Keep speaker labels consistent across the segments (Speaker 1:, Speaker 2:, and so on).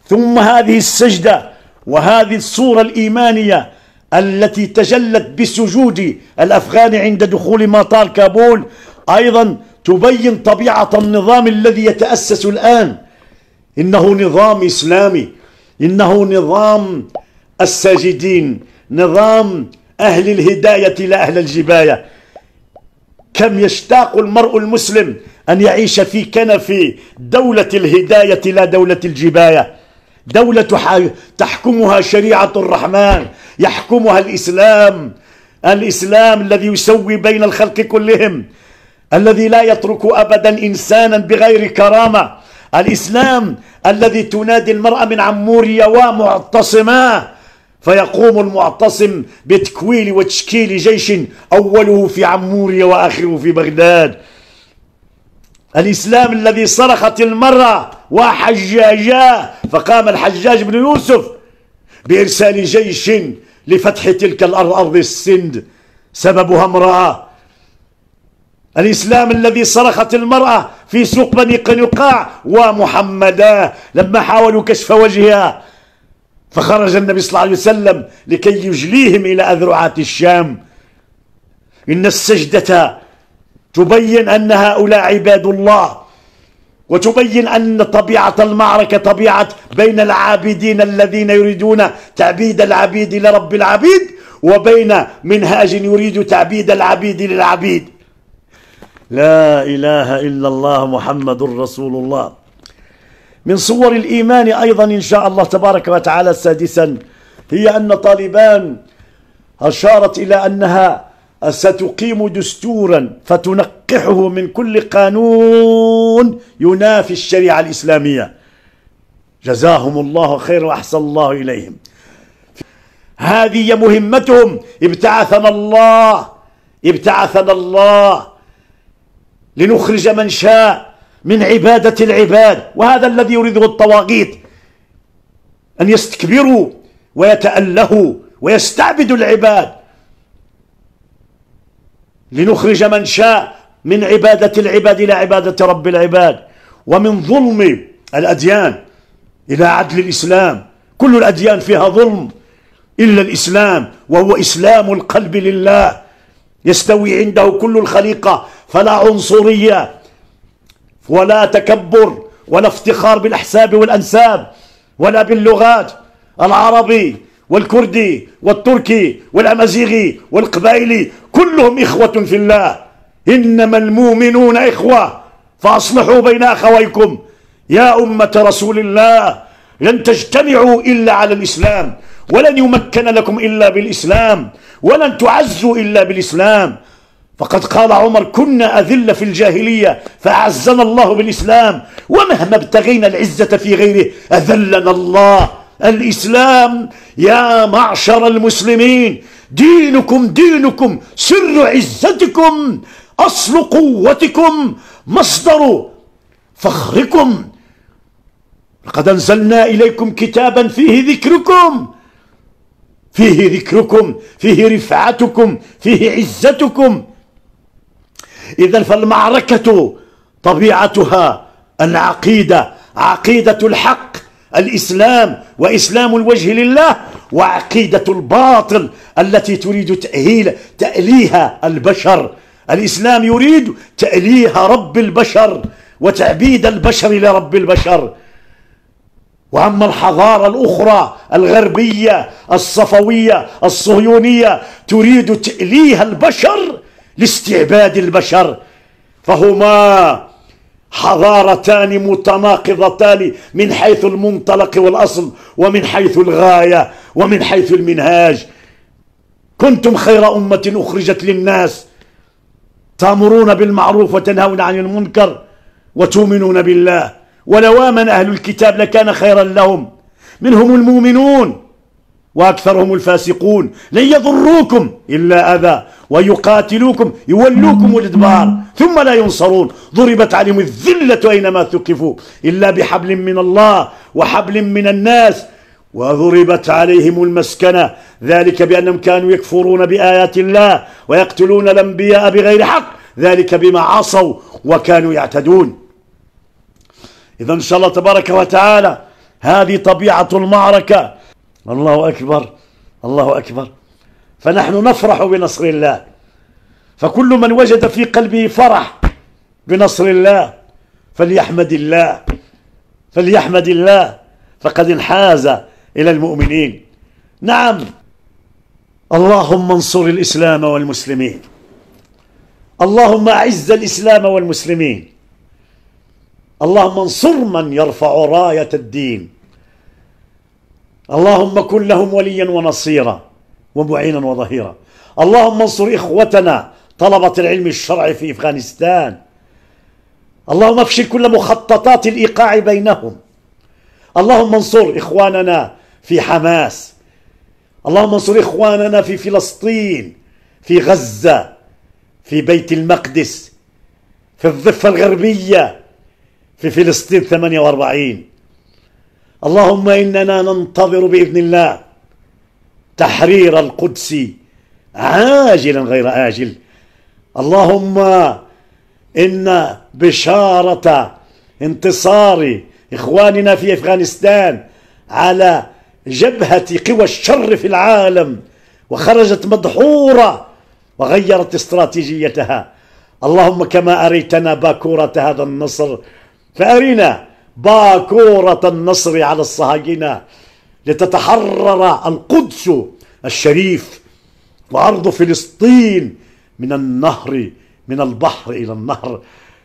Speaker 1: ثم هذه السجدة وهذه الصورة الإيمانية التي تجلت بسجود الأفغان عند دخول مطار كابول أيضا تبين طبيعة النظام الذي يتأسس الآن. إنه نظام إسلامي، إنه نظام الساجدين، نظام أهل الهداية لا أهل الجباية. كم يشتاق المرء المسلم أن يعيش في كنف دولة الهداية لا دولة الجباية، دولة تحكمها شريعة الرحمن، يحكمها الإسلام، الإسلام الذي يسوي بين الخلق كلهم، الذي لا يترك أبدا إنسانا بغير كرامة، الإسلام الذي تنادي المرأة من عمورية ومعتصما، فيقوم المعتصم بتكويل وتشكيل جيش أوله في عمورية وآخره في بغداد. الإسلام الذي صرخت المرأة وحجاجا، فقام الحجاج بن يوسف بإرسال جيش لفتح تلك الأرض، أرض السند، سببها امرأة. الإسلام الذي صرخت المرأة في سوق بني قنقاع ومحمدا لما حاولوا كشف وجهها، فخرج النبي صلى الله عليه وسلم لكي يجليهم إلى أذرعات الشام. إن السجدة تبين أن هؤلاء عباد الله، وتبين أن طبيعة المعركة طبيعة بين العابدين الذين يريدون تعبيد العبيد لرب العبيد، وبين منهاج يريد تعبيد العبيد للعبيد. لا إله إلا الله محمد رسول الله. من صور الإيمان أيضا إن شاء الله تبارك وتعالى سادسا هي أن طالبان أشارت إلى أنها ستقيم دستورا فتنقحه من كل قانون ينافي الشريعة الإسلامية. جزاهم الله خير وأحسن الله إليهم. هذه مهمتهم. ابتعثنا الله لنخرج من شاء من عبادة العباد، وهذا الذي يريده الطواغيت، أن يستكبروا ويتألهوا ويستعبدوا العباد. لنخرج من شاء من عبادة العباد إلى عبادة رب العباد، ومن ظلم الأديان إلى عدل الإسلام. كل الأديان فيها ظلم إلا الإسلام، وهو إسلام القلب لله، يستوي عنده كل الخليقة، فلا عنصرية ولا تكبر ولا افتخار بالأحساب والأنساب ولا باللغات، العربي والكردي والتركي والأمازيغي والقبائلي كلهم إخوة في الله. إنما المؤمنون إخوة فأصلحوا بين أخويكم. يا أمة رسول الله، لن تجتمعوا إلا على الإسلام، ولن يمكن لكم إلا بالإسلام، ولن تعزوا إلا بالإسلام. فقد قال عمر: كنا أذل في الجاهلية فأعزنا الله بالإسلام، ومهما ابتغينا العزة في غيره أذلنا الله. الإسلام يا معشر المسلمين دينكم سر عزتكم، أصل قوتكم، مصدر فخركم. لقد أنزلنا إليكم كتابا فيه ذكركم، فيه رفعتكم، فيه عزتكم. إذن فالمعركة طبيعتها العقيدة، عقيدة الحق الإسلام وإسلام الوجه لله، وعقيدة الباطل التي تريد تأليه البشر. الإسلام يريد تأليه رب البشر وتعبيد البشر لرب البشر. وأما الحضارة الأخرى الغربية الصفوية الصهيونية تريد تأليه البشر لاستعباد البشر، فهما حضارتان متناقضتان من حيث المنطلق والأصل، ومن حيث الغاية، ومن حيث المنهاج. كنتم خير أمة أخرجت للناس تأمرون بالمعروف وتنهون عن المنكر وتؤمنون بالله، ولو آمن أهل الكتاب لكان خيرا لهم، منهم المؤمنون وأكثرهم الفاسقون. لن يضروكم إلا أذى، ويقاتلوكم يولوكم الإدبار ثم لا ينصرون. ضربت عليهم الذلة أينما ثقفوا إلا بحبل من الله وحبل من الناس، وضربت عليهم المسكنة، ذلك بأنهم كانوا يكفرون بآيات الله ويقتلون الأنبياء بغير حق، ذلك بما عصوا وكانوا يعتدون. إذا إن شاء الله تبارك وتعالى هذه طبيعة المعركة. الله أكبر، الله أكبر. فنحن نفرح بنصر الله، فكل من وجد في قلبه فرح بنصر الله فليحمد الله، فليحمد الله، فقد انحاز إلى المؤمنين. نعم، اللهم انصر الإسلام والمسلمين، اللهم أعز الإسلام والمسلمين، اللهم انصر من يرفع راية الدين، اللهم كن لهم وليا ونصيرا ومعينا وظهيرا. اللهم انصر إخوتنا طلبة العلم الشرعي في أفغانستان، اللهم افشل كل مخططات الإيقاع بينهم. اللهم انصر إخواننا في حماس، اللهم انصر إخواننا في فلسطين، في غزة، في بيت المقدس، في الضفة الغربية، في فلسطين 48. اللهم إننا ننتظر بإذن الله تحرير القدس عاجلا غير آجل. اللهم إن بشارة انتصار إخواننا في أفغانستان على جبهة قوى الشر في العالم وخرجت مدحورة وغيرت استراتيجيتها. اللهم كما أريتنا باكورة هذا النصر فأرنا باكورة النصر على الصهاينة لتتحرر القدس الشريف وأرض فلسطين من النهر، من البحر إلى النهر،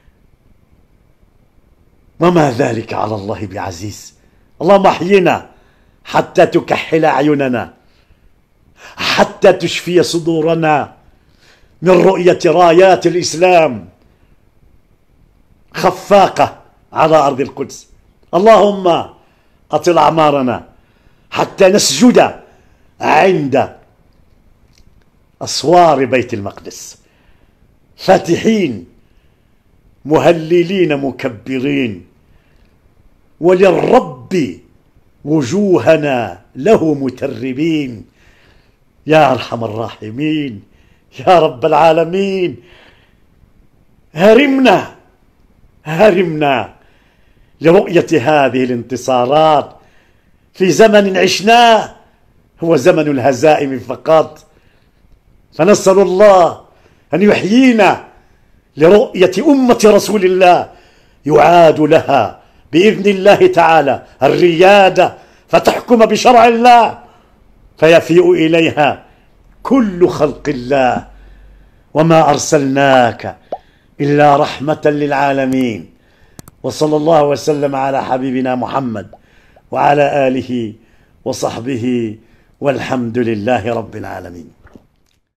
Speaker 1: وما ذلك على الله بعزيز. اللهم احينا حتى تكحل أعيننا، حتى تشفي صدورنا من رؤية رايات الإسلام خفاقة على أرض القدس. اللهم أطل أعمارنا حتى نسجد عند أسوار بيت المقدس فاتحين مهللين مكبرين، وللرب وجوهنا له متربين. يا أرحم الراحمين، يا رب العالمين، هرمنا هرمنا لرؤية هذه الانتصارات في زمن عشناه هو زمن الهزائم فقط. فنسأل الله أن يحيينا لرؤية أمة رسول الله يعاد لها بإذن الله تعالى الريادة، فتحكم بشرع الله فيفيء إليها كل خلق الله. وما أرسلناك إلا رحمة للعالمين. وصلى الله وسلم على حبيبنا محمد وعلى آله وصحبه، والحمد لله رب العالمين.